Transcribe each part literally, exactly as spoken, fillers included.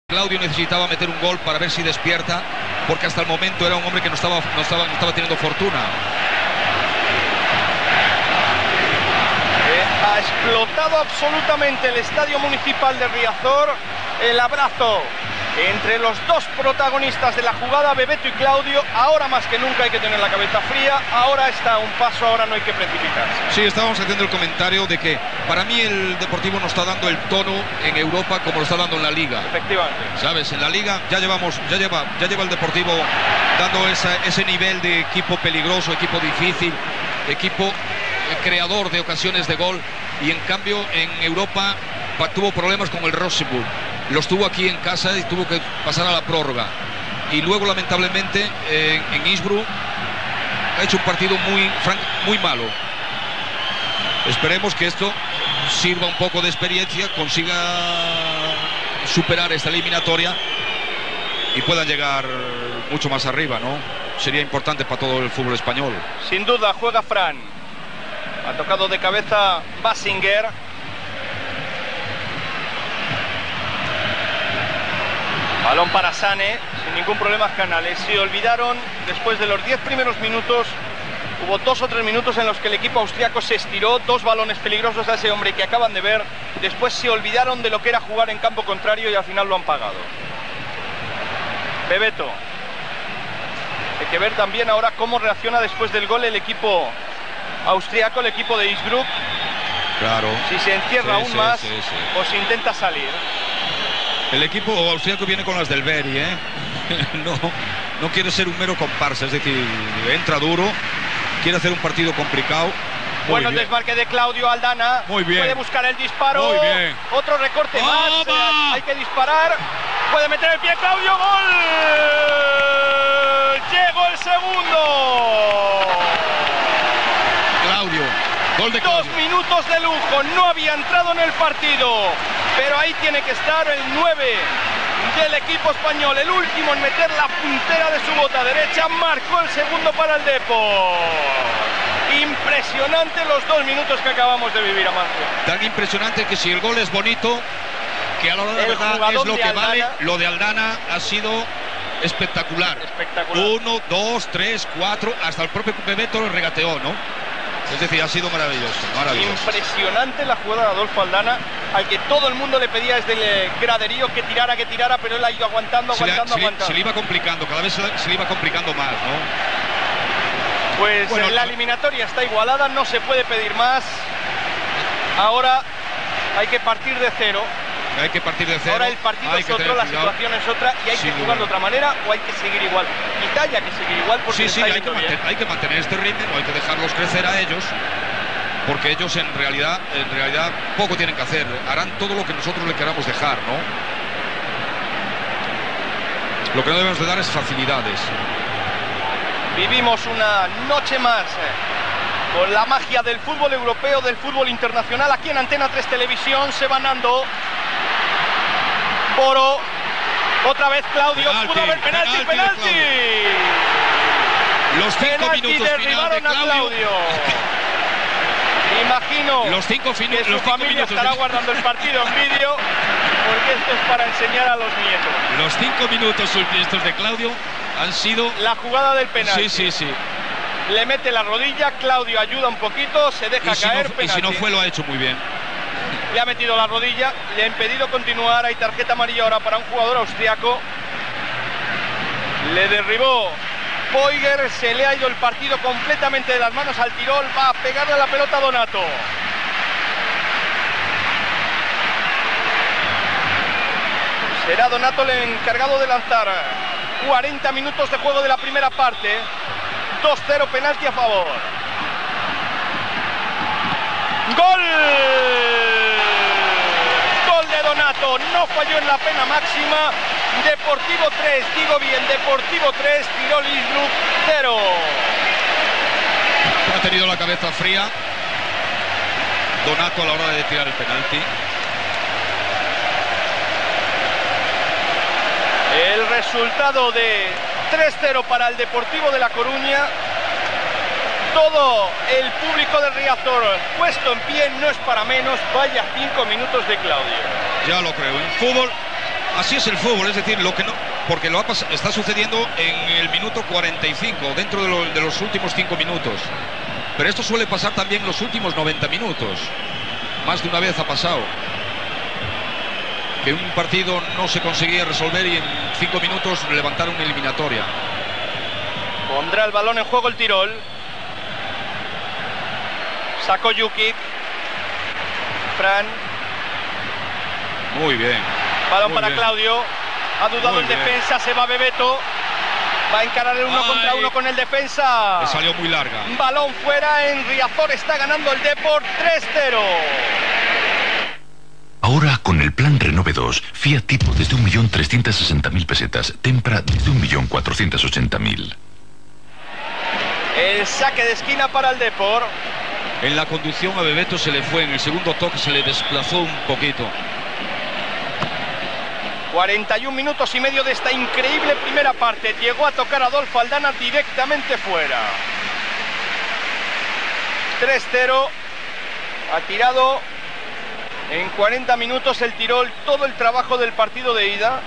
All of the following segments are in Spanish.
Claudio necesitaba meter un gol para ver si despierta, porque hasta el momento era un hombre que no estaba, no estaba, no estaba teniendo fortuna. Eh, ha explotado absolutamente el Estadio Municipal de Riazor. El abrazo entre los dos protagonistas de la jugada, Bebeto y Claudio. Ahora más que nunca hay que tener la cabeza fría. Ahora está a un paso, ahora no hay que precipitarse. Sí, estábamos haciendo el comentario de que para mí el Deportivo no está dando el tono en Europa como lo está dando en la Liga. Efectivamente. ¿Sabes? En la Liga ya llevamos, ya lleva, ya lleva el Deportivo dando esa, ese nivel de equipo peligroso, equipo difícil, equipo eh, creador de ocasiones de gol. Y en cambio en Europa tuvo problemas con el Rosenborg. Los tuvo aquí en casa y tuvo que pasar a la prórroga. Y luego, lamentablemente, eh, en Innsbruck ha hecho un partido muy, muy malo. Esperemos que esto sirva un poco de experiencia, consiga superar esta eliminatoria y puedan llegar mucho más arriba, ¿no? Sería importante para todo el fútbol español. Sin duda, juega Fran. Ha tocado de cabeza Basinger. Balón para Sane, sin ningún problema Canales. Se olvidaron, después de los diez primeros minutos, hubo dos o tres minutos en los que el equipo austriaco se estiró, dos balones peligrosos a ese hombre que acaban de ver. Después se olvidaron de lo que era jugar en campo contrario y al final lo han pagado. Bebeto. Hay que ver también ahora cómo reacciona después del gol el equipo austriaco, el equipo de Innsbruck. Claro. Si se encierra sí, aún sí, más sí, sí. o si intenta salir. El equipo austriaco viene con las del Beri, ¿eh? no, no quiere ser un mero comparsa, es decir, entra duro, quiere hacer un partido complicado. Muy bueno, bien. El desmarque de Claudio Aldana. Muy bien. Puede buscar el disparo. Muy bien. Otro recorte más. ¡Toma! Eh, hay que disparar. Puede meter el pie Claudio. ¡Gol! Llegó el segundo. Claudio. Gol de Claudio. Dos minutos de lujo. No había entrado en el partido. Pero ahí tiene que estar el nueve del equipo español. El último en meter la puntera de su bota derecha. Marcó el segundo para el Depor. Impresionante los dos minutos que acabamos de vivir, Amancio. Tan impresionante que si el gol es bonito, que a la hora de El verdad jugador es lo de que Aldana. vale, lo de Aldana ha sido espectacular. Espectacular. Uno, dos, tres, cuatro, hasta el propio Bebeto lo regateó, ¿no? Es decir, ha sido maravilloso, maravilloso. Impresionante la jugada de Adolfo Aldana, al que todo el mundo le pedía desde el graderío que tirara, que tirara, pero él ha ido aguantando, Se le, aguantando, se le- aguantando. se le iba complicando, cada vez se le, se le iba complicando más, ¿no? Pues Bueno, eh, la eliminatoria está igualada, no se puede pedir más. Ahora hay que partir de cero. Hay que partir de cero. Ahora el partido hay es que otro, tener la cuidado. situación es otra y hay Sin que jugar duda. de otra manera o hay que seguir igual. Quizá haya que seguir igual porque Sí, está sí, hay que, yendo bien. mantener, hay que mantener este ritmo, no hay que dejarlos crecer a ellos, porque ellos en realidad, en realidad poco tienen que hacer, harán todo lo que nosotros le queramos dejar, ¿no? Lo que no debemos de dar es facilidades. Vivimos una noche más eh, con la magia del fútbol europeo, del fútbol internacional. Aquí en Antena tres Televisión se van dando. Boro, otra vez Claudio, Penalti, pudo haber penalti, penalti de penalti. Claudio. Los cinco Penalti, minutos final de derribaron a Claudio. Claudio. Imagino Los cinco, fin- que su los cinco familia minutos estará de- guardando el partido en vídeo, porque esto es para enseñar a los nietos. Los cinco minutos estos de Claudio han sido... La jugada del penalti. Sí, sí, sí. Le mete la rodilla, Claudio ayuda un poquito, se deja Y si, caer, no, y penalti. si no fue, lo ha hecho muy bien. Le ha metido la rodilla, le ha impedido continuar. Hay tarjeta amarilla ahora para un jugador austriaco. Le derribó Boiger, se le ha ido el partido completamente de las manos al Tirol. Va a pegarle a la pelota a Donato. Será Donato el encargado de lanzar. cuarenta minutos de juego de la primera parte. dos cero, penalti a favor. ¡Gol! Gol de Donato, no falló en la pena máxima. Deportivo tres, digo bien, Deportivo tres, Tirol Innsbruck cero. Ha tenido la cabeza fría Donato a la hora de tirar el penalti. El resultado de tres cero para el Deportivo de La Coruña. Todo el público de Riazor puesto en pie, no es para menos. Vaya cinco minutos de Claudio. Ya lo creo. En fútbol Así es el fútbol, es decir, lo que no, porque lo ha pas está sucediendo en el minuto cuarenta y cinco, dentro de, lo, de los últimos cinco minutos. Pero esto suele pasar también en los últimos noventa minutos. Más de una vez ha pasado que un partido no se conseguía resolver y en cinco minutos levantaron una eliminatoria. Pondrá el balón en juego el Tirol. Sacó Jukic. Fran. Muy bien. Balón muy para bien. Claudio. Ha dudado Muy en bien. defensa. Se va Bebeto. Va a encarar el uno Ay. contra uno con el defensa. Le salió muy larga. Balón fuera. En Riazor está ganando el Depor tres cero. Ahora, con el plan Renove dos, Fiat Tipo desde un millón trescientos sesenta mil pesetas, Tempra desde un millón cuatrocientos ochenta mil. El saque de esquina para el Depor. En la conducción a Bebeto se le fue, en el segundo toque se le desplazó un poquito. cuarenta y un minutos y medio de esta increíble primera parte. Llegó a tocar a Adolfo Aldana directamente fuera. tres cero. Ha tirado en cuarenta minutos el Tirol todo el trabajo del partido de ida.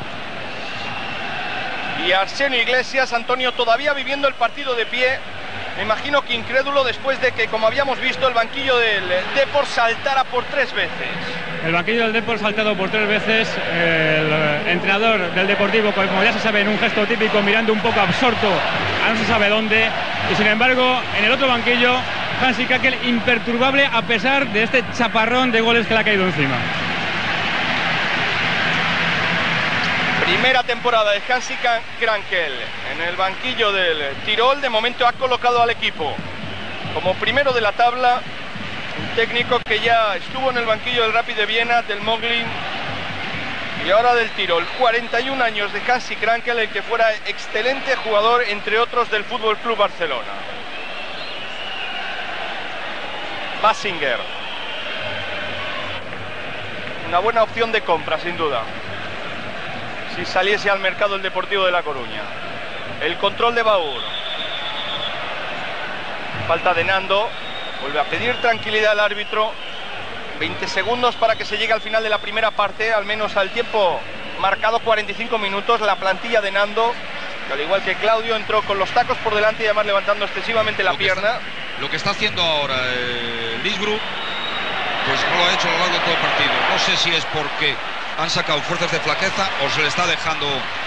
Y Arsenio Iglesias, Antonio, todavía viviendo el partido de pie. Me imagino que incrédulo después de que, como habíamos visto, el banquillo del Depor saltara por tres veces. El banquillo del Depor saltado por tres veces. El entrenador del Deportivo, como ya se sabe, en un gesto típico, mirando un poco absorto a no se sabe dónde. Y sin embargo, en el otro banquillo, Hansi Krankel imperturbable a pesar de este chaparrón de goles que le ha caído encima. Primera temporada de Hansi Krankel en el banquillo del Tirol. De momento ha colocado al equipo como primero de la tabla. Un técnico que ya estuvo en el banquillo del Rapid de Viena, del Mödling y ahora del Tirol. cuarenta y un años de Hansi Krankel, el que fuera excelente jugador, entre otros, del F C Barcelona. Basinger. Una buena opción de compra, sin duda, si saliese al mercado el Deportivo de La Coruña. El control de Baur. Falta de Nando. Vuelve a pedir tranquilidad al árbitro. veinte segundos para que se llegue al final de la primera parte, al menos al tiempo marcado, cuarenta y cinco minutos. La plantilla de Nando, que al igual que Claudio, entró con los tacos por delante y además levantando excesivamente la Lo que pierna. está, lo que está haciendo ahora eh, Lisbru, pues no lo ha hecho a lo largo de todo el partido. No sé si es porque han sacado fuerzas de flaqueza o se le está dejando.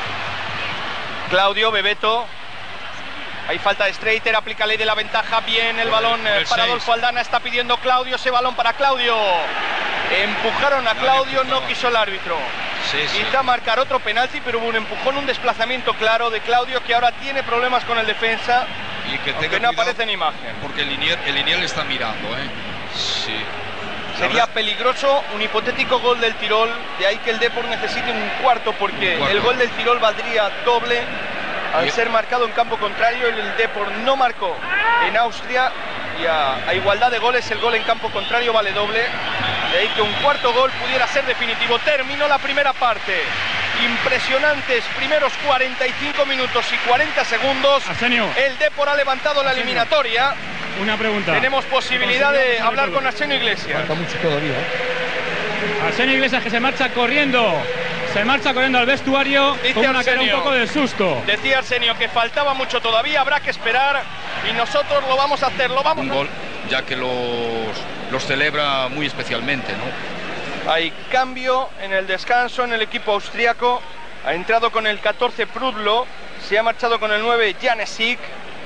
Claudio, Bebeto. Hay falta de Streiter, aplica ley de la ventaja. Bien el balón eh, el para seis. Adolfo Aldana, está pidiendo Claudio ese balón para Claudio. Empujaron a No, Claudio, no. no quiso el árbitro. Sí, sí. Quizá marcar otro penalti, pero hubo un empujón, un desplazamiento claro de Claudio, que ahora tiene problemas con el defensa, Y que aunque tenga no cuidado, aparece en imagen. porque el linier, el linier le está mirando, ¿eh? Sí. Sería Sabrás- peligroso un hipotético gol del Tirol, de ahí que el Depor necesite un cuarto, porque Un cuarto. el gol del Tirol valdría doble al Y- ser marcado en campo contrario. El Depor no marcó en Austria y a, a igualdad de goles el gol en campo contrario vale doble, de ahí que un cuarto gol pudiera ser definitivo. Terminó la primera parte. Impresionantes primeros cuarenta y cinco minutos y cuarenta segundos. Arsenio. El Depor ha levantado la Arsenio. eliminatoria. Una pregunta. Tenemos posibilidad de Conseguimos hablar todo. con Arsenio Iglesias. Falta mucho todavía, ¿eh? Arsenio Iglesias, que se marcha corriendo. Se marcha corriendo al vestuario Dice con una cara un Arsenio. poco de susto. Decía Arsenio que faltaba mucho todavía, habrá que esperar y nosotros lo vamos a hacer, lo vamos Un a gol, ya que los, los celebra muy especialmente, ¿no? Hay cambio en el descanso en el equipo austriaco. Ha entrado con el catorce Prudlo, se ha marchado con el nueve Janesik.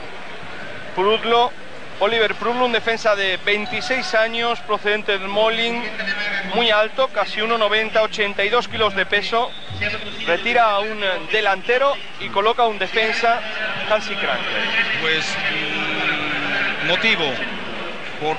Prudlo, Oliver Prudlo, un defensa de veintiséis años, procedente del Mödling, muy alto, casi uno noventa, ochenta y dos kilos de peso. Retira a un delantero y coloca a un defensa, Hansi Krankel. Pues mm, motivo por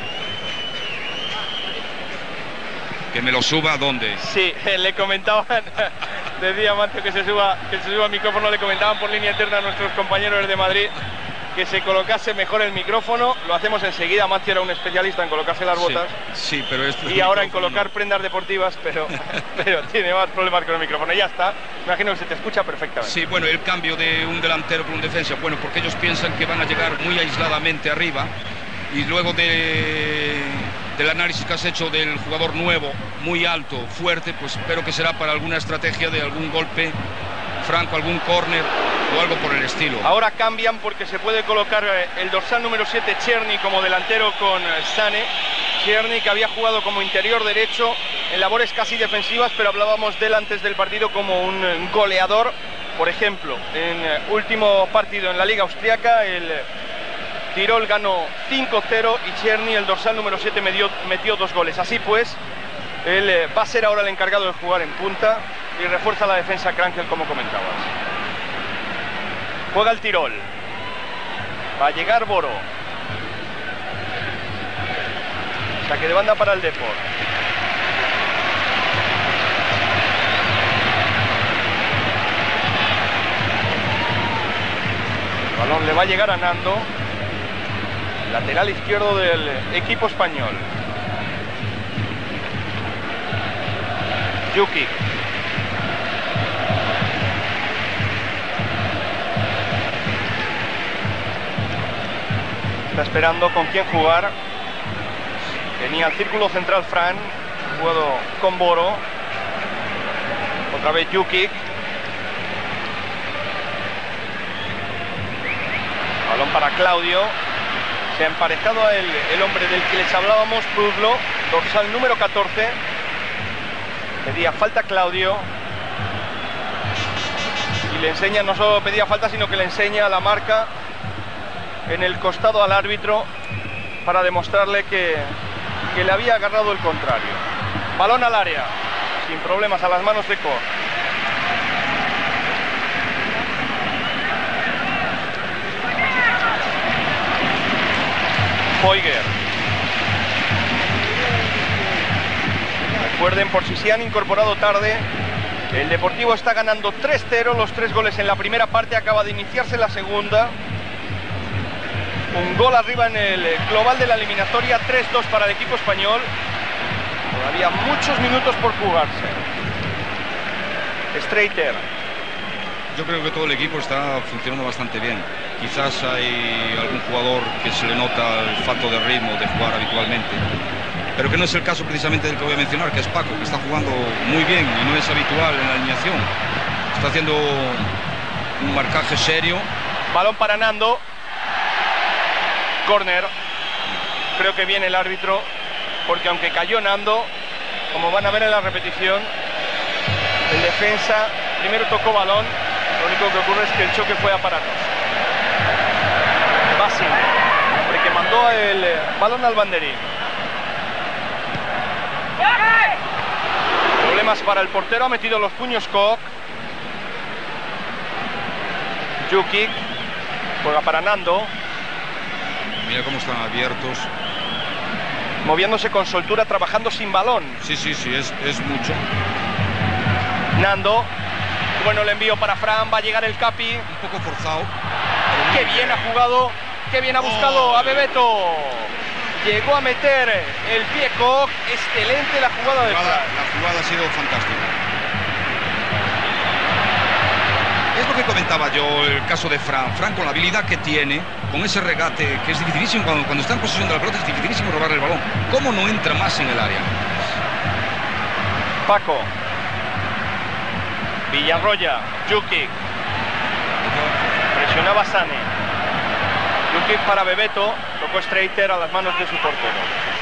que me lo suba. ¿Dónde? Sí, le comentaban, decía Mancio que se suba, que se suba el micrófono, le comentaban por línea interna a nuestros compañeros de Madrid que se colocase mejor el micrófono. Lo hacemos enseguida. Mancio era un especialista en colocarse las botas. Sí, sí, pero esto Y ahora en colocar prendas deportivas, pero, pero tiene más problemas con el micrófono. Ya está, imagino que se te escucha perfectamente. Sí, bueno, el cambio de un delantero por un defensa, bueno, porque ellos piensan que van a llegar muy aisladamente arriba y luego de, del análisis que has hecho del jugador nuevo, muy alto, fuerte, pues espero que será para alguna estrategia de algún golpe franco, algún córner o algo por el estilo. Ahora cambian porque se puede colocar el dorsal número siete, Černý, como delantero con Sané. Černý, que había jugado como interior derecho en labores casi defensivas, pero hablábamos de él antes del partido como un goleador. Por ejemplo, en último partido en la Liga Austriaca, el Tirol ganó cinco cero y Černý, el dorsal número siete, metió, metió dos goles. Así pues, él va a ser ahora el encargado de jugar en punta y refuerza la defensa Krankel, como comentabas. Juega el Tirol. Va a llegar Boro. Saque de banda para el Depor. El balón le va a llegar a Nando, lateral izquierdo del equipo español. Jukic. Está esperando con quién jugar. Tenía el círculo central Fran, jugado con Boro. Otra vez Jukic. Balón para Claudio. Se ha emparejado a él el hombre del que les hablábamos, Prudlo, dorsal número catorce. Pedía falta Claudio. Y le enseña, no solo pedía falta, sino que le enseña la marca en el costado al árbitro para demostrarle que, que le había agarrado el contrario. Balón al área, sin problemas, a las manos de Cor. Foyger. Recuerden, por si se han incorporado tarde, el Deportivo está ganando tres cero, los tres goles en la primera parte, acaba de iniciarse la segunda. Un gol arriba en el global de la eliminatoria, tres dos para el equipo español. Todavía muchos minutos por jugarse. Streiter. Yo creo que todo el equipo está funcionando bastante bien. Quizás hay algún jugador que se le nota el falto de ritmo de jugar habitualmente, pero que no es el caso precisamente del que voy a mencionar, que es Paco, que está jugando muy bien y no es habitual en la alineación. Está haciendo un marcaje serio. Balón para Nando. Córner. Creo que viene el árbitro, porque aunque cayó Nando, como van a ver en la repetición, el defensa primero tocó balón. Lo único que ocurre es que el choque fue aparatos. Basin, hombre que mandó el balón al banderín. Problemas para el portero, ha metido los puños Koch. Jukic juega para Nando. Mira cómo están abiertos. Moviéndose con soltura, trabajando sin balón. Sí, sí, sí, es, es mucho. Nando. Bueno, el envío para Fran, va a llegar el Capi. Un poco forzado. Qué bien ha jugado, qué bien ha buscado a Bebeto. Llegó a meter el pie Koch. Excelente la jugada de Fran. La jugada ha sido fantástica. Es lo que comentaba yo, el caso de Fran. Fran, con la habilidad que tiene, con ese regate, que es dificilísimo, cuando, cuando está en posesión de la pelota, es dificilísimo robarle el balón. ¿Cómo no entra más en el área? Paco. Villarroya. Jukic. Presionaba Sané. Jukic para Bebeto. Tocó Streiter a las manos de su portero.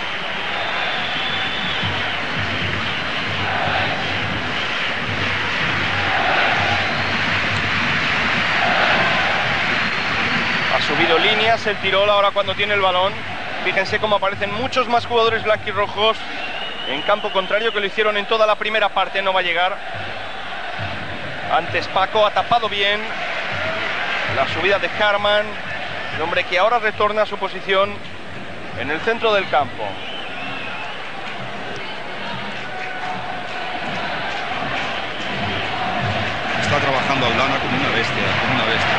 Ha subido líneas el Tirol ahora cuando tiene el balón. Fíjense cómo aparecen muchos más jugadores blanquirrojos en campo contrario que lo hicieron en toda la primera parte. No va a llegar. Antes Paco ha tapado bien la subida de Harman, el hombre que ahora retorna a su posición en el centro del campo. Está trabajando Aldana como una bestia, como una bestia.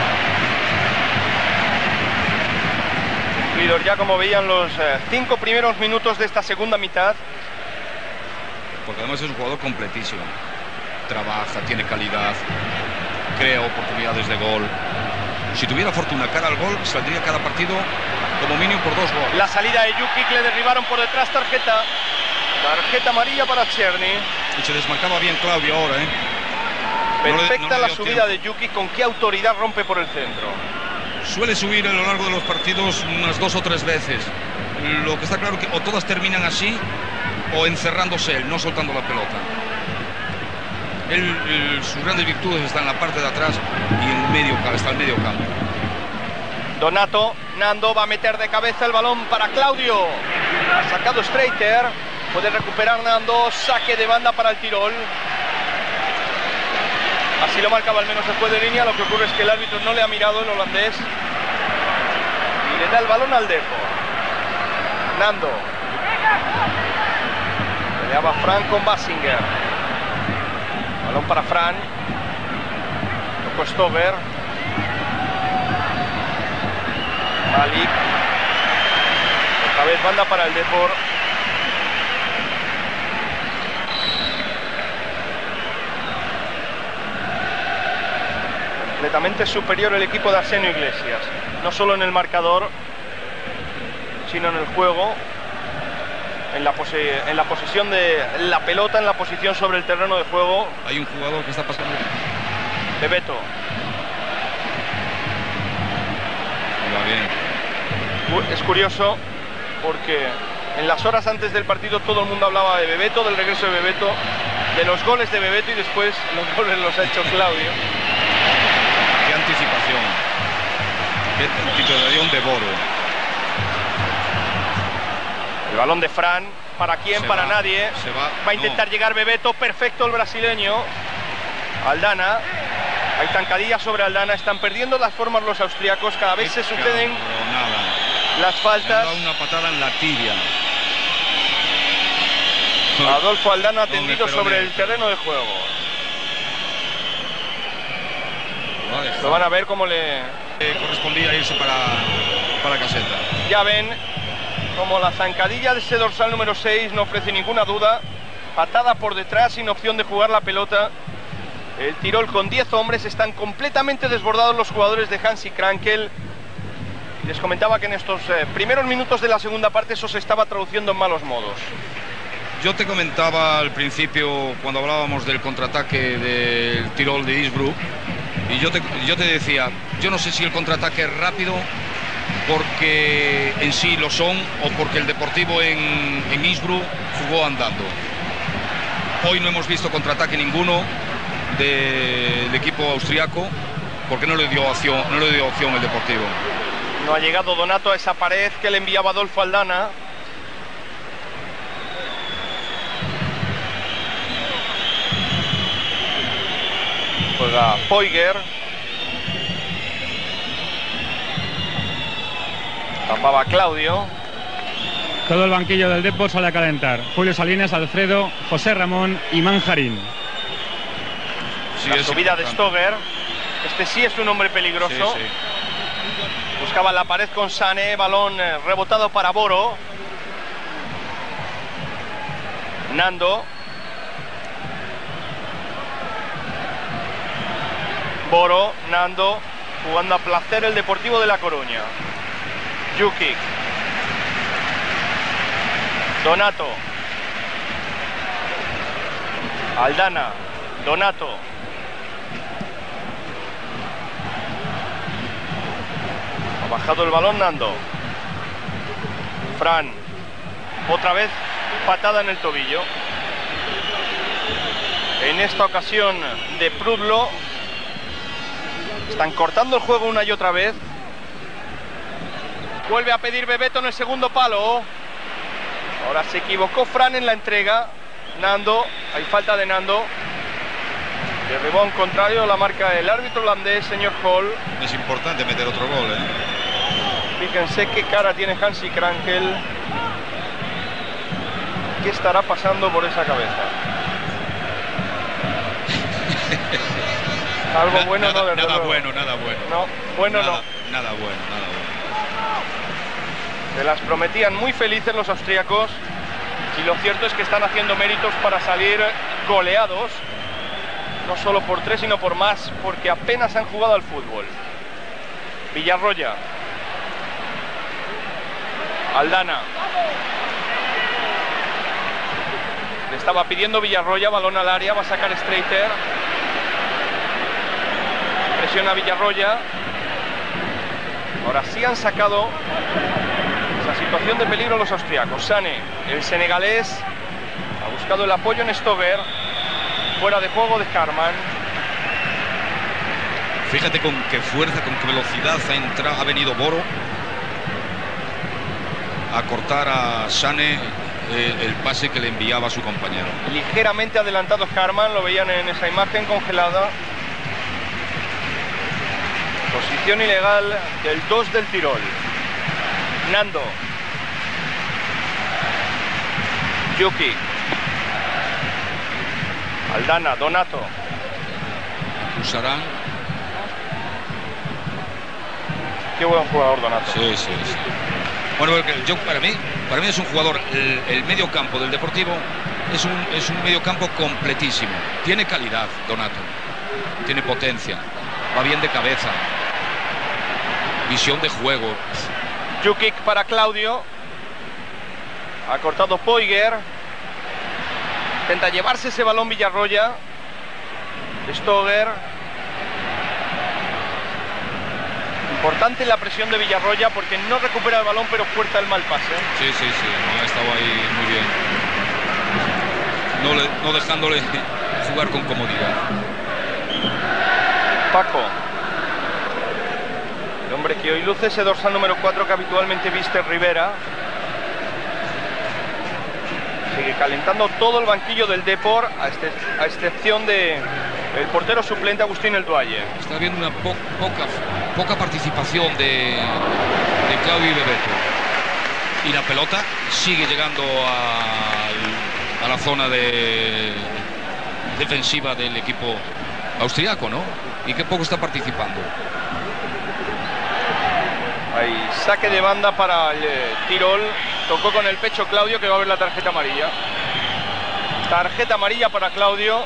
Cumplidos ya, como veían, los eh, cinco primeros minutos de esta segunda mitad. Porque además es un jugador completísimo. Trabaja, tiene calidad, crea oportunidades de gol. Si tuviera fortuna cara al gol, saldría cada partido como mínimo por dos goles. La salida de Jukic, le derribaron por detrás, tarjeta. Tarjeta amarilla para Czerny. Y se desmarcaba bien Claudio ahora, ¿eh? Perfecta no le, no le la dio subida tiempo. de Jukic, con qué autoridad rompe por el centro. Suele subir a lo largo de los partidos unas dos o tres veces. Lo que está claro que o todas terminan así o encerrándose él, no soltando la pelota. Él, él, sus grandes virtudes están en la parte de atrás y en medio, está el medio campo. Donato, Nando va a meter de cabeza el balón para Claudio. Ha sacado Streiter. Puede recuperar Nando. Saque de banda para el Tirol. Así lo marcaba al menos después de línea. Lo que ocurre es que el árbitro no le ha mirado, el holandés, y le da el balón al Depor. Nando. Peleaba Fran con Basinger. Balón para Fran. Tocó Stover. Malik. Otra vez banda para el Depor. Completamente superior el equipo de Arsenio Iglesias, no solo en el marcador, sino en el juego, en la, pose en la posesión de la pelota, en la posición sobre el terreno de juego. Hay un jugador que está pasando. Bebeto. Va bien. Es curioso porque en las horas antes del partido todo el mundo hablaba de Bebeto, del regreso de Bebeto, de los goles de Bebeto, y después los goles los ha hecho Claudio. Qué anticipación. Qué anticipación de Boro. El balón de Fran. ¿Para quién? Se Para va, nadie. se va, va a intentar no. llegar Bebeto. Perfecto el brasileño. Aldana. Hay zancadillas sobre Aldana. Están perdiendo las formas los austriacos. Cada vez Qué se suceden cabronada. las faltas. Le han dado una patada en la tibia. Adolfo Aldana No, tendido pero sobre de- el terreno de juego. Lo ha dejado. Lo van a ver cómo le... Eh, correspondía irse para, para caseta. Ya ven como la zancadilla de ese dorsal número seis no ofrece ninguna duda. Patada por detrás sin opción de jugar la pelota. El Tirol con diez hombres. Están completamente desbordados los jugadores de Hansi Krankel. Y les comentaba que en estos eh, primeros minutos de la segunda parte eso se estaba traduciendo en malos modos. Yo te comentaba al principio, cuando hablábamos del contraataque del Tirol de Innsbruck, y yo te, yo te decía, yo no sé si el contraataque es rápido porque en sí lo son o porque el Deportivo en, en Innsbruck jugó andando. Hoy no hemos visto contraataque ninguno de, del equipo austriaco porque no le dio opción, no le dio opción el Deportivo. No ha llegado Donato a esa pared que le enviaba Adolfo Aldana. Juega Poiger. Tapaba Claudio. Todo el banquillo del Depor sale a calentar. Julio Salinas, Alfredo, José Ramón y Manjarín. Sí, La es subida de importante. Stoger. Este sí es un hombre peligroso. Sí, sí. Buscaba la pared con Sané. Balón eh, rebotado para Boro. Nando. Boro, Nando, jugando a placer el Deportivo de La Coruña. Jukic. Donato. Aldana. Donato. Ha bajado el balón Nando. Fran. Otra vez patada en el tobillo. En esta ocasión de Prudlo. Están cortando el juego una y otra vez. Vuelve a pedir Bebeto en el segundo palo. Ahora se equivocó Fran en la entrega. Nando, hay falta de Nando. De rebón contrario, la marca el árbitro holandés, señor Hall. Es importante meter otro gol, ¿eh? Fíjense qué cara tiene Hansi Krankel. ¿Qué estará pasando por esa cabeza? Algo Na- bueno nada, no, desde nada luego. bueno, nada bueno. No, bueno nada, no. Nada bueno, nada bueno. Se las prometían muy felices los austríacos y lo cierto es que están haciendo méritos para salir goleados, no solo por tres sino por más, porque apenas han jugado al fútbol. Villarroya. Aldana. Le estaba pidiendo Villarroya, balón al área, va a sacar Streiter. Presiona Villarroya. Ahora sí han sacado esa situación de peligro los austriacos. Sané, el senegalés, ha buscado el apoyo en Stoger. Fuera de juego de Karman. Fíjate con qué fuerza, con qué velocidad ha entrado, ha venido Boro a cortar a Sané eh, el pase que le enviaba a su compañero. Ligeramente adelantado Karman, lo veían en esa imagen congelada. Posición ilegal del dos del Tirol. Nando. Yuki. Aldana, Donato. Usarán. Qué buen jugador Donato. Sí, sí, sí. Bueno, yo, para mí, para mí es un jugador, el, el medio campo del Deportivo es un, es un medio campo completísimo. Tiene calidad, Donato. Tiene potencia. Va bien de cabeza. Visión de juego. Jukic para Claudio. Ha cortado Poiger. Intenta llevarse ese balón Villarroya. Stoger. Importante la presión de Villarroya porque no recupera el balón pero fuerza el mal pase. Sí, sí, sí. No, ha estado ahí muy bien. No, le, no dejándole jugar con comodidad. Paco. El hombre que hoy luce ese dorsal número cuatro que habitualmente viste Rivera. Sigue calentando todo el banquillo del Depor, a, este, a excepción de el portero suplente Agustín El Duaye. Está habiendo una po poca, poca participación de, de Claudio y Bebeto. Y la pelota sigue llegando a, a la zona de, defensiva del equipo austriaco, ¿no? Y que poco está participando. Hay saque de banda para el eh, Tirol. Tocó con el pecho Claudio, que va a ver la tarjeta amarilla. Tarjeta amarilla para Claudio.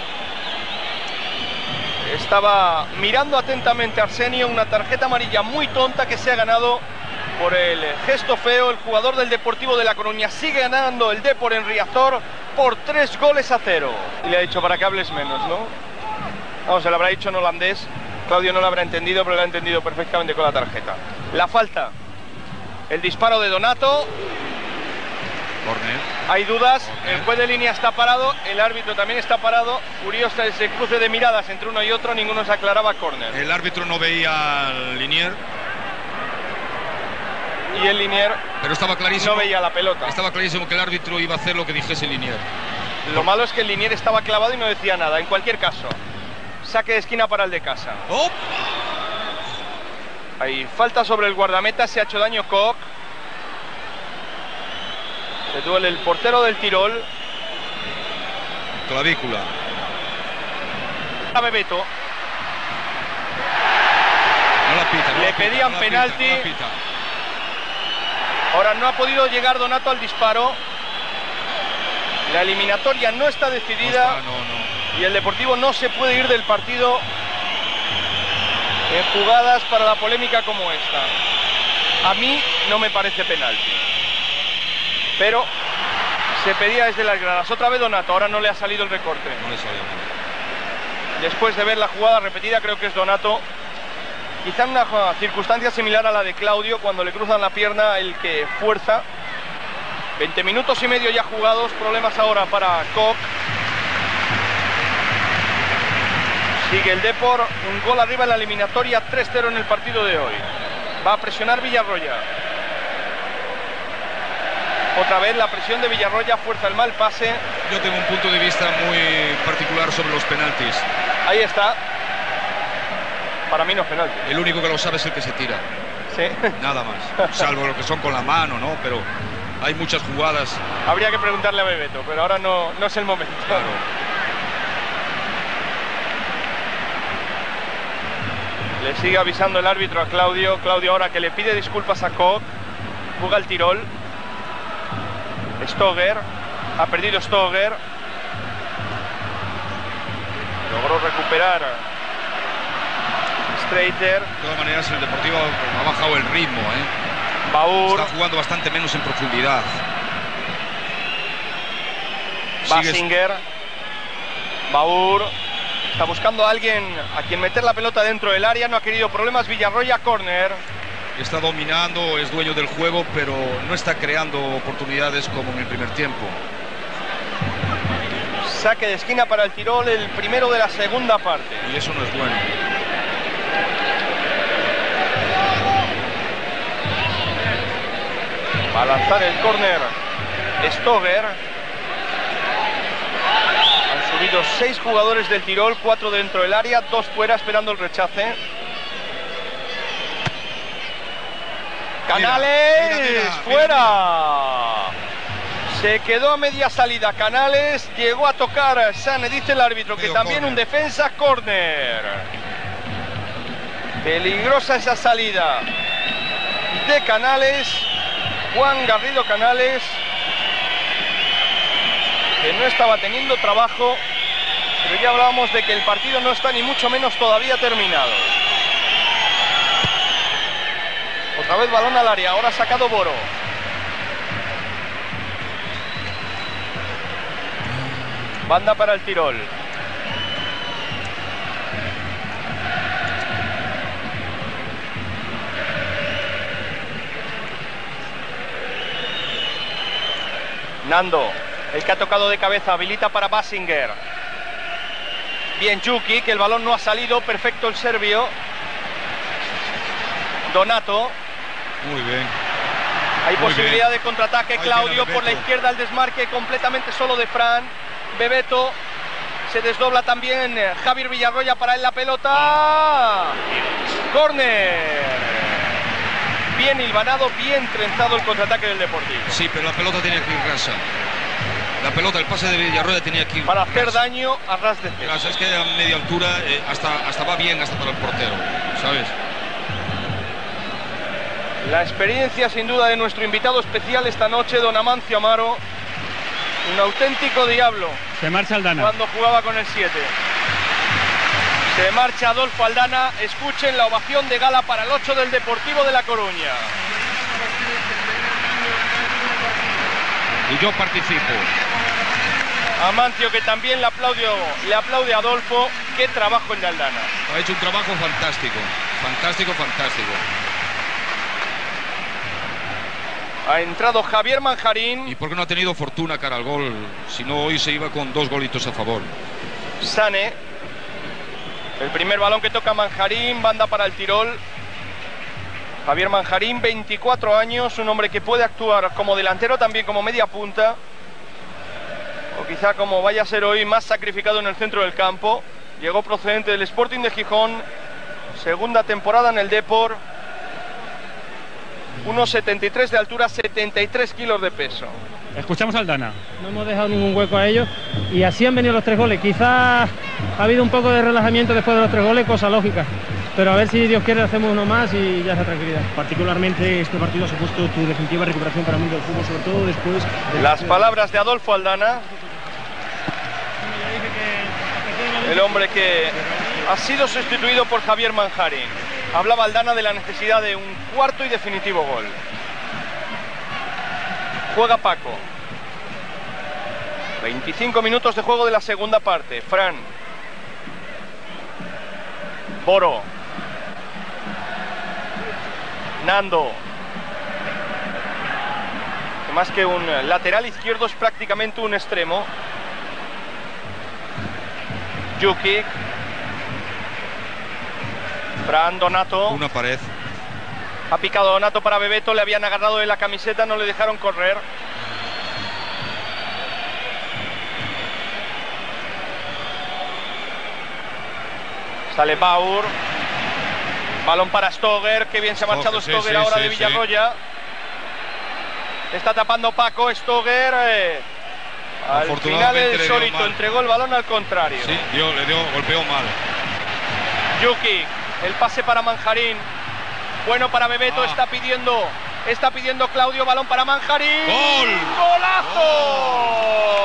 Estaba mirando atentamente a Arsenio. Una tarjeta amarilla muy tonta que se ha ganado por el gesto feo. El jugador del Deportivo de La Coruña sigue ganando el Depor en Riazor por tres goles a cero. Y le ha dicho para que hables menos, ¿no? Vamos, se lo habrá dicho en holandés. Claudio no lo habrá entendido, pero lo ha entendido perfectamente con la tarjeta. La falta. El disparo de Donato. Corner. Hay dudas. Corner. El juez de línea está parado. El árbitro también está parado. Curioso ese cruce de miradas entre uno y otro. Ninguno se aclaraba córner. El árbitro no veía al Linier. Y el Linier Pero estaba clarísimo. no veía la pelota. Estaba clarísimo que el árbitro iba a hacer lo que dijese el Linier. Lo malo es que el Linier estaba clavado y no decía nada. En cualquier caso, saque de esquina para el de casa. ¡Oh! Hay falta sobre el guardameta, se ha hecho daño Koch. Se duele el portero del Tirol. Clavícula. A Bebeto. No la pita. No Le la pita, pedían no la penalti. pita, no la pita. Ahora no ha podido llegar Donato al disparo. La eliminatoria no está decidida. No está, no, no. Y el Deportivo no se puede ir del partido en jugadas para la polémica como esta. A mí no me parece penalti. Pero se pedía desde las gradas. Otra vez Donato, ahora no le ha salido el recorte. No le salió mal. Después de ver la jugada repetida, creo que es Donato. Quizá en una circunstancia similar a la de Claudio, cuando le cruzan la pierna el que fuerza. veinte minutos y medio ya jugados, problemas ahora para Koch. Sigue el Depor, un gol arriba en la eliminatoria, tres cero en el partido de hoy. Va a presionar Villarroya. Otra vez la presión de Villarroya, fuerza el mal pase. Yo tengo un punto de vista muy particular sobre los penaltis. Ahí está. Para mí no es penalti. El único que lo sabe es el que se tira. Sí. Nada más. Salvo lo que son con la mano, ¿no? Pero hay muchas jugadas. Habría que preguntarle a Bebeto, pero ahora no, no es el momento. Claro. Le sigue avisando el árbitro a Claudio. Claudio ahora que le pide disculpas a Koch. Juega el Tirol. Stoger. Ha perdido Stoger. Logró recuperar Streiter. De todas maneras, el Deportivo ha bajado el ritmo, ¿eh? Baur. Está jugando bastante menos en profundidad. Basinger. Baur. Está buscando a alguien a quien meter la pelota dentro del área. No ha querido problemas. Villarroya, córner. Está dominando, es dueño del juego, pero no está creando oportunidades como en el primer tiempo. Saque de esquina para el Tirol, el primero de la segunda parte. Y eso no es bueno. Va a lanzar el córner Stoger. Han subido seis jugadores del Tirol, cuatro dentro del área, dos fuera esperando el rechace. Canales, mira, mira, mira, fuera. Mira. Se quedó a media salida Canales, llegó a tocar Sane, dice el árbitro, que Medio también corner. un defensa, córner. Peligrosa esa salida de Canales, Juan Garrido Canales, que no estaba teniendo trabajo, pero ya hablábamos de que el partido no está ni mucho menos todavía terminado. Otra vez balón al área, ahora ha sacado Boro. Banda para el Tirol. Nando, el que ha tocado de cabeza, habilita para Basinger. Bien Juki, que el balón no ha salido, perfecto el serbio. Donato. Muy bien. Hay Muy posibilidad bien. de contraataque. Ahí Claudio tiene a por la Bebeto. izquierda, el desmarque completamente solo de Fran. Bebeto. Se desdobla también eh, Javier Villarroya para él la pelota. Córner. Bien hilvanado, bien trenzado el contraataque del Deportivo. Sí, pero la pelota tenía que ir rasa. La pelota, el pase de Villarroya tenía que ir Para hacer rasa. daño a ras de césped. Rasa, es que a media altura eh, hasta, hasta va bien hasta para el portero, ¿sabes? La experiencia sin duda de nuestro invitado especial esta noche, don Amancio Amaro. Un auténtico diablo Se marcha Aldana. cuando jugaba con el siete. Se marcha Adolfo Aldana. Escuchen la ovación de gala para el ocho del Deportivo de La Coruña. Y yo participo. Amancio, que también le aplaudió, le aplaude a Adolfo. Qué trabajo el de Aldana. Ha hecho un trabajo fantástico. Fantástico, fantástico. Ha entrado Javier Manjarín. ¿Y por qué no ha tenido fortuna cara al gol? Si no, hoy se iba con dos golitos a favor. Sane. El primer balón que toca Manjarín, banda para el Tirol. Javier Manjarín, veinticuatro años, un hombre que puede actuar como delantero, también como media punta. O quizá, como vaya a ser hoy, más sacrificado en el centro del campo. Llegó procedente del Sporting de Gijón, segunda temporada en el Depor. uno setenta y tres de altura, setenta y tres kilos de peso. Escuchamos a Aldana. No hemos dejado ningún hueco a ellos y así han venido los tres goles. Quizás ha habido un poco de relajamiento después de los tres goles, cosa lógica. Pero a ver si Dios quiere hacemos uno más y ya está tranquilidad. Particularmente este partido ha supuesto tu definitiva recuperación para el mundo del fútbol, sobre todo después de Las palabras de Adolfo Aldana, el hombre que ha sido sustituido por Javier Manjarín. Hablaba Aldana de la necesidad de un cuarto y definitivo gol. Juega Paco. veinticinco minutos de juego de la segunda parte. Fran. Boro. Nando. Más que un lateral izquierdo es prácticamente un extremo. Jukic. Fran, Donato. Una pared. Ha picado Donato para Bebeto, le habían agarrado de la camiseta, no le dejaron correr. Sale Baur. Balón para Stoger, que bien se ha marchado Sí, Stoger sí, ahora sí, de sí. Villarroya. Está tapando Paco, Stoger. Eh, al final Afortunadamente el le dio solito mal. entregó el balón al contrario. Sí, dio, le dio, golpeó mal. Yuki, el pase para Manjarín. Bueno para Bebeto, Ah. está pidiendo, está pidiendo Claudio, balón para Manjarín. ¡Gol! ¡Golazo!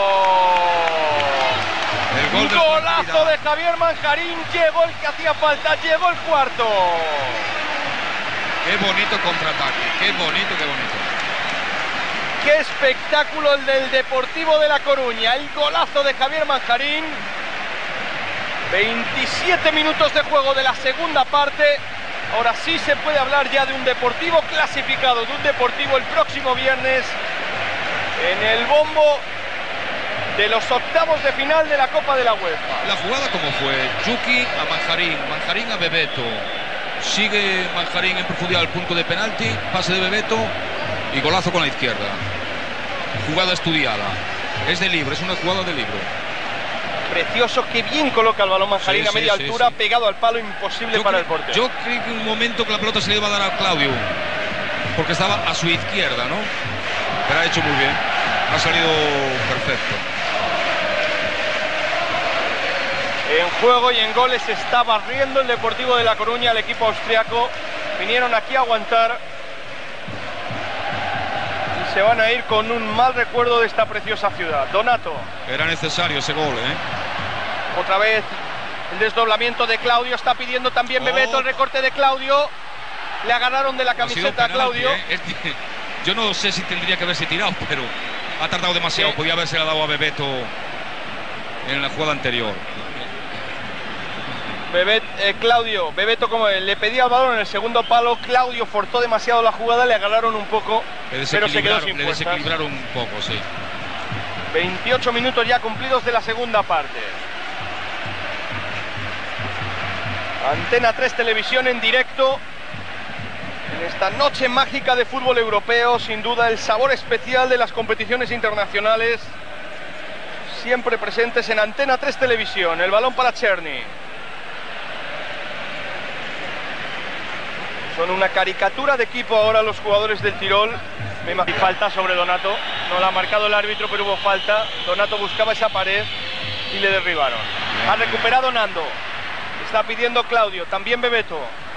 El gol del Golazo Tranquilidad. de Javier Manjarín, llegó el que hacía falta, llegó el cuarto. Qué bonito contraataque, qué bonito, qué bonito. Qué espectáculo el del Deportivo de La Coruña. El golazo de Javier Manjarín. veintisiete minutos de juego de la segunda parte. Ahora sí se puede hablar ya de un Deportivo clasificado, de un Deportivo el próximo viernes en el bombo de los octavos de final de la Copa de la UEFA. La jugada como fue, Yuki a Manjarín, Manjarín a Bebeto. Sigue Manjarín en profundidad al punto de penalti, pase de Bebeto y golazo con la izquierda. Jugada estudiada. Es de libre, es una jugada de libro. Precioso, que bien coloca el balón Manjarín, sí, a media sí, altura, sí, sí. pegado al palo, imposible yo para el portero. Yo creí que en un momento que la pelota se le iba a dar a Claudio, porque estaba a su izquierda, ¿no? Pero ha hecho muy bien, ha salido perfecto. En juego y en goles se está barriendo el Deportivo de La Coruña, el equipo austriaco. Vinieron aquí a aguantar y se van a ir con un mal recuerdo de esta preciosa ciudad. Donato. Era necesario ese gol, ¿eh? Otra vez el desdoblamiento de Claudio, está pidiendo también Bebeto, oh. el recorte de Claudio. Le agarraron de la camiseta a Claudio. ¿eh? Yo no sé si tendría que haberse tirado, pero ha tardado demasiado. Sí. Podía haberse dado a Bebeto en la jugada anterior. Bebet, eh, Claudio, Bebeto como él, le pedía el balón en el segundo palo, Claudio forzó demasiado la jugada, le agarraron un poco, pero se quedó sin le fuerzas. desequilibraron un poco, sí. veintiocho minutos ya cumplidos de la segunda parte. Antena tres Televisión en directo en esta noche mágica de fútbol europeo, sin duda el sabor especial de las competiciones internacionales, siempre presentes en Antena tres Televisión. El balón para Czerny. Son una caricatura de equipo ahora los jugadores del Tirol. Me imagino falta sobre Donato. No la ha marcado el árbitro, pero hubo falta. Donato buscaba esa pared y le derribaron. Ha recuperado Nando. Está pidiendo Claudio. También Bebeto.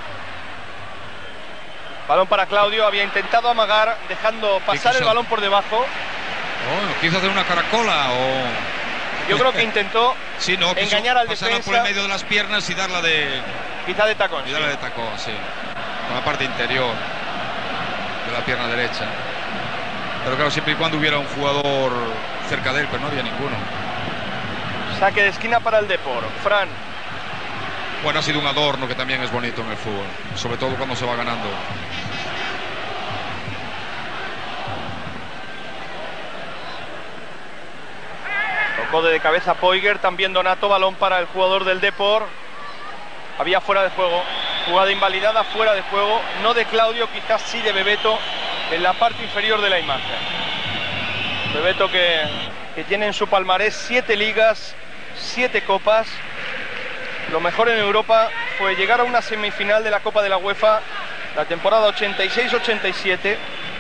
Balón para Claudio. Había intentado amagar, dejando pasar el balón por debajo. Oh, quiso hacer una caracola o... Yo creo que intentó sí, no, engañar al defensa. Pasarla por el medio de las piernas y darla de... Quizá de tacón. Y darla sí. de tacón, sí. Con la parte interior de la pierna derecha. Pero claro, siempre y cuando hubiera un jugador cerca de él, pero no había ninguno. Saque de esquina para el Depor. Fran. Bueno, ha sido un adorno que también es bonito en el fútbol, sobre todo cuando se va ganando. Tocó de cabeza Poiger, también Donato, balón para el jugador del Depor. Había fuera de juego. Jugada invalidada, fuera de juego, no de Claudio, quizás sí de Bebeto, en la parte inferior de la imagen. Bebeto que, que tiene en su palmarés siete ligas, siete copas. Lo mejor en Europa fue llegar a una semifinal de la Copa de la UEFA, la temporada ochenta y seis ochenta y siete.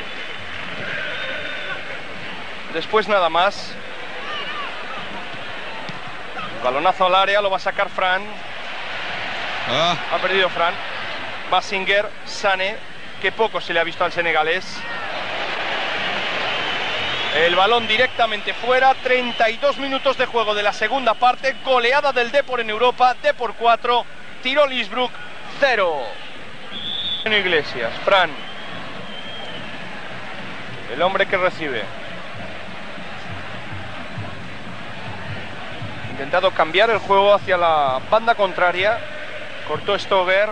Después nada más. Balonazo al área, lo va a sacar Fran. Ah. Ha perdido Fran. Basinger, Sané, que poco se le ha visto al senegalés. El balón directamente fuera. treinta y dos minutos de juego de la segunda parte. Goleada del Depor en Europa. Depor cuatro, Tirol Innsbruck cero. En Iglesias, Fran. El hombre que recibe. Intentado cambiar el juego hacia la banda contraria. Cortó Stoger.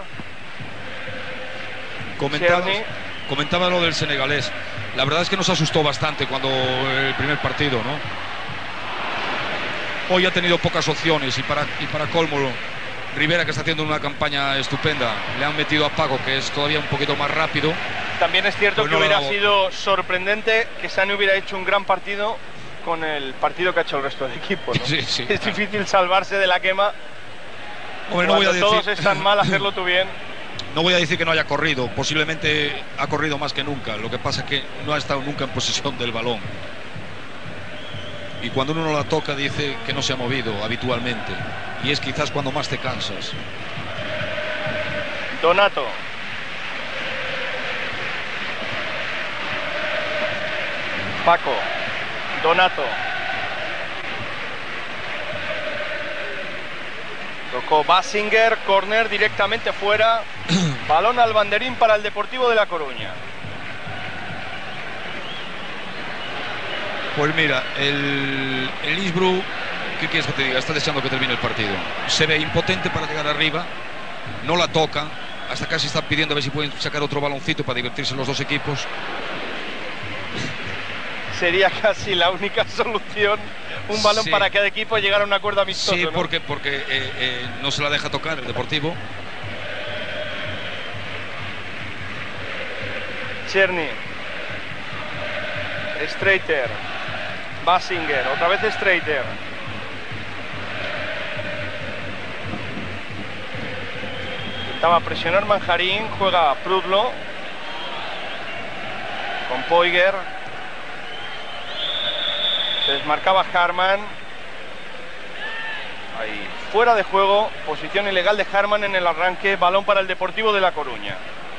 Comentaba, comentaba lo del senegalés. La verdad es que nos asustó bastante cuando el primer partido, ¿no? Hoy ha tenido pocas opciones y para, y para colmo Rivera, que está haciendo una campaña estupenda, le han metido a Paco, que es todavía un poquito más rápido. También es cierto pues que no hubiera sido sorprendente que Sané hubiera hecho un gran partido con el partido que ha hecho el resto del equipo, ¿no? Sí, sí, es claro. Difícil salvarse de la quema. Hombre, no voy a decir... todos están mal, hacerlo tú bien. No voy a decir que no haya corrido, posiblemente ha corrido más que nunca. Lo que pasa es que no ha estado nunca en posesión del balón. Y cuando uno no la toca dice que no se ha movido habitualmente. Y es quizás cuando más te cansas. Donato. Paco. Donato. Tocó Basinger, córner directamente fuera. Balón al banderín para el Deportivo de La Coruña. Pues mira, el, el Innsbruck, ¿qué quieres que te diga? Está deseando que termine el partido. Se ve impotente para llegar arriba, no la toca, hasta casi están pidiendo a ver si pueden sacar otro baloncito para divertirse los dos equipos. Sería casi la única solución, un balón sí. para cada equipo llegar a un acuerdo amistoso. Sí, ¿no? porque, porque eh, eh, no se la deja tocar el Deportivo. Czerny, Streiter, Basinger, otra vez Streiter. Intentaba presionar Manjarín, juega Prudlo con Poiger. Se desmarcaba Harman. Ahí, fuera de juego, posición ilegal de Harman en el arranque, balón para el Deportivo de La Coruña.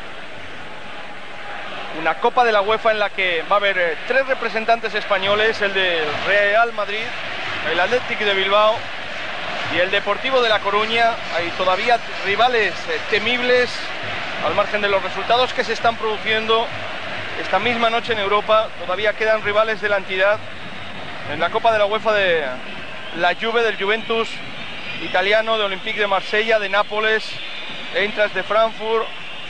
Una Copa de la UEFA en la que va a haber eh, tres representantes españoles, el del Real Madrid, el Athletic de Bilbao y el Deportivo de La Coruña. Hay todavía rivales eh, temibles, al margen de los resultados que se están produciendo esta misma noche en Europa. Todavía quedan rivales de la entidad en la Copa de la UEFA, de la Juve, del Juventus italiano, de Olympique de Marsella, de Nápoles, Eintracht de Frankfurt.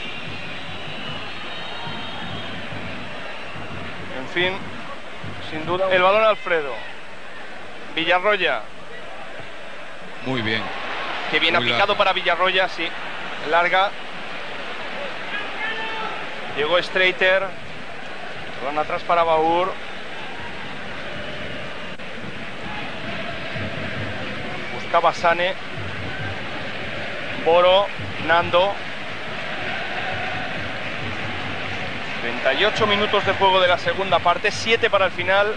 En fin, sin duda, el balón a Alfredo. Villarroya. Muy bien. Que bien Muy aplicado largo. para Villarroya, sí. Larga. Llegó Streiter. Balón atrás para Baur. Buscaba Sane. Boro. Nando. treinta y ocho minutos de juego de la segunda parte, siete para el final.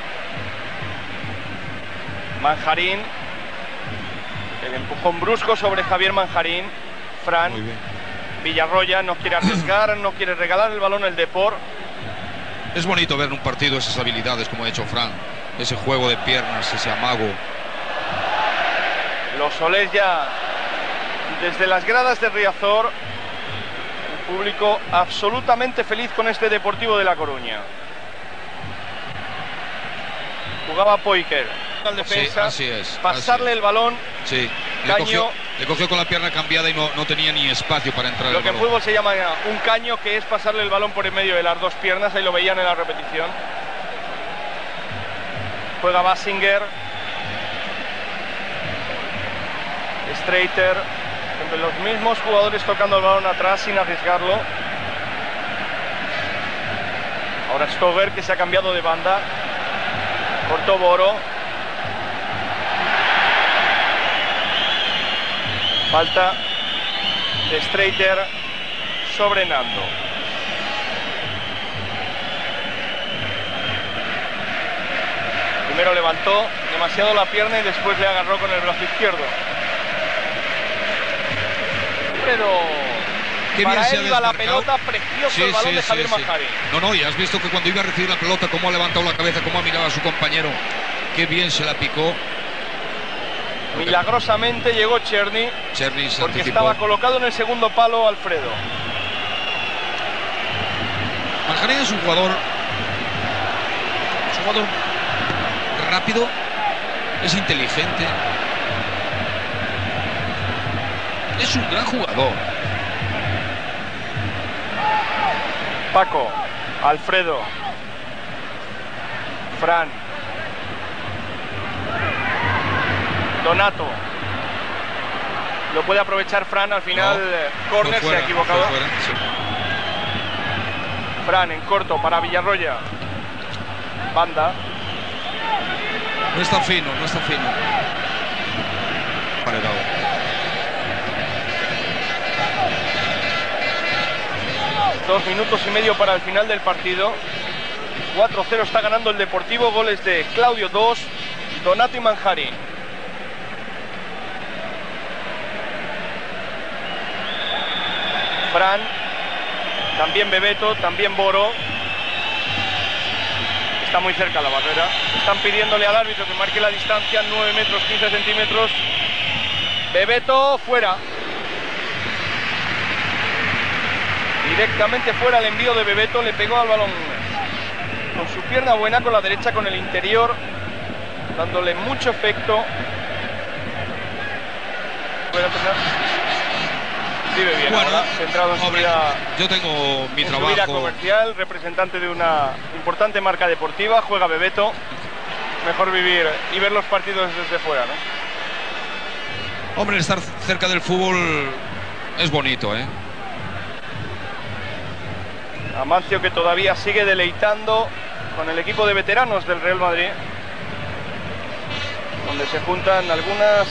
Manjarín. El empujón brusco sobre Javier Manjarín. Fran. Muy bien. Villarroya no quiere arriesgar, no quiere regalar el balón al Depor. Es bonito ver en un partido esas habilidades como ha hecho Fran, ese juego de piernas, ese amago. Los Solés ya desde las gradas de Riazor. Público absolutamente feliz con este Deportivo de La Coruña. Jugaba Poiker al defensa, sí, así es, pasarle así es. el balón. Sí, le Caño. cogió, le cogió con la pierna cambiada y no, no tenía ni espacio para entrar Lo el que en balón. fútbol se llama un caño, que es pasarle el balón por en medio de las dos piernas. Ahí lo veían en la repetición. Juega Basinger. Streiter. Entre los mismos jugadores tocando el balón atrás sin arriesgarlo. Ahora Stoger, que se ha cambiado de banda. Cortó Boro. Falta de Streiter sobre Nando. Primero levantó demasiado la pierna y después le agarró con el brazo izquierdo. Pero Qué para bien se él ha iba la desmarcado. pelota, precioso Sí, el balón sí, de sí, Javier sí. Manjarín. No, no, y has visto que cuando iba a recibir la pelota, cómo ha levantado la cabeza, cómo ha mirado a su compañero. Qué bien se la picó. Milagrosamente llegó Czerny, Czerny se porque anticipó. estaba colocado en el segundo palo Alfredo. Manjarín es un jugador, es un jugador rápido, es inteligente, es un gran jugador. Paco, Alfredo, Fran, Donato. Lo puede aprovechar Fran, al final No, eh, córner, fue se ha fuera, equivocado. fue fuera, sí. Fran en corto para Villarroya. Banda. No está fino, no está fino. Paredado. Dos minutos y medio para el final del partido. cuatro cero está ganando el Deportivo. Goles de Claudio dos, Donato y Manjarín. Fran, también Bebeto, también Boro. Está muy cerca la barrera. Están pidiéndole al árbitro que marque la distancia, nueve metros quince centímetros. Bebeto fuera. Directamente fuera el envío de Bebeto, le pegó al balón con su pierna buena, con la derecha, con el interior, dándole mucho efecto. Puede empezar. Vive bien, Bueno, ahora, centrado en su hombre, vida, yo tengo mi en su vida trabajo. comercial, representante de una importante marca deportiva, juega Bebeto. Mejor vivir y ver los partidos desde fuera, ¿no? Hombre, estar cerca del fútbol es bonito, ¿eh? Amancio, que todavía sigue deleitando con el equipo de veteranos del Real Madrid, donde se juntan algunas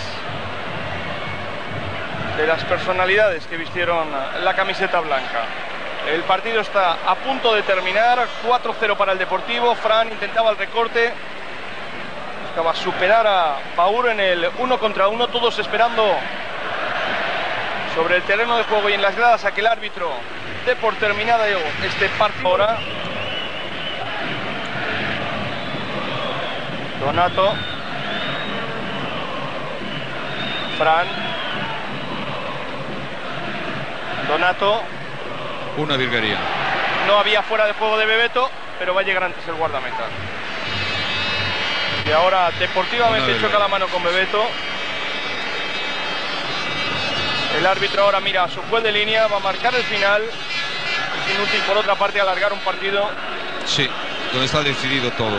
de las personalidades que vistieron la camiseta blanca. El partido está a punto de terminar, cuatro cero para el Deportivo. Fran intentaba el recorte, buscaba superar a Baur en el uno contra uno, todos esperando sobre el terreno de juego y en las gradas a que el árbitro dé por terminada este partido. Ahora Donato, Fran, Donato. Una virguería. No había fuera de juego de Bebeto, pero va a llegar antes el guardameta. Y ahora deportivamente choca la mano con Bebeto. El árbitro ahora mira a su juez de línea, va a marcar el final. Es inútil por otra parte alargar un partido. Sí, donde está decidido todo.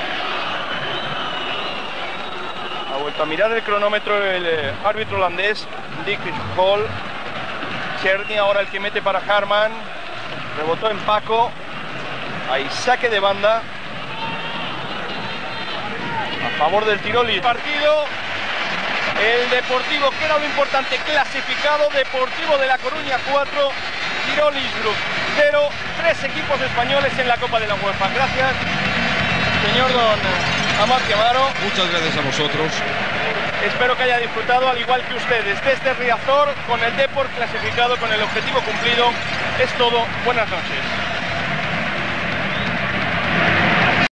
Ha vuelto a mirar el cronómetro el eh, árbitro holandés, Dick Hall. Cherny ahora el que mete para Harman. Rebotó en Paco. Hay saque de banda a favor del Tiroli. Partido. El Deportivo, que era lo importante, clasificado. Deportivo de La Coruña cuatro, Tirolis Group cero. Tres equipos españoles en la Copa de la UEFA. Gracias, señor don Amancio Amaro. Muchas gracias a vosotros. Espero que haya disfrutado, al igual que ustedes, desde Riazor, con el Depor clasificado, con el objetivo cumplido. Es todo. Buenas noches.